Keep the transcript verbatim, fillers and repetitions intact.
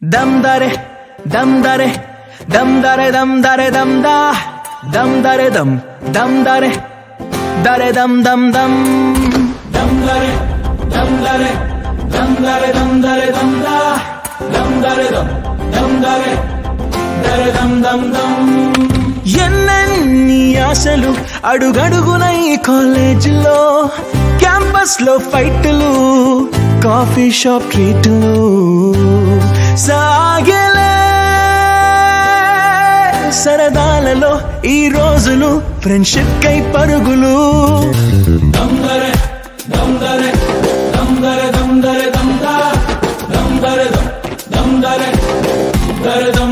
Dam dare, dam dare, dam dare, dam dare, dam da, dam dare, dam, dam dare, dare, dam, dam, dam, dam dare, dam dare, dam dare, dam dare, dam da, dam dare, dam, dam dare, dare, dam, dam, dam. ఎన్నెన్ని ఆశలు అడుగడుగున ఈ కాలేజీలో campus లో ఫైట్లు coffee shop ట్రీట్లు సాగలే సరదాలలో ఈ రోజులు friendship కై పరుగులు దమ్దరే దమ్దరే దమ్దరే దమ్దరే దమ్దా దమ్దరే దమ్దరే దరే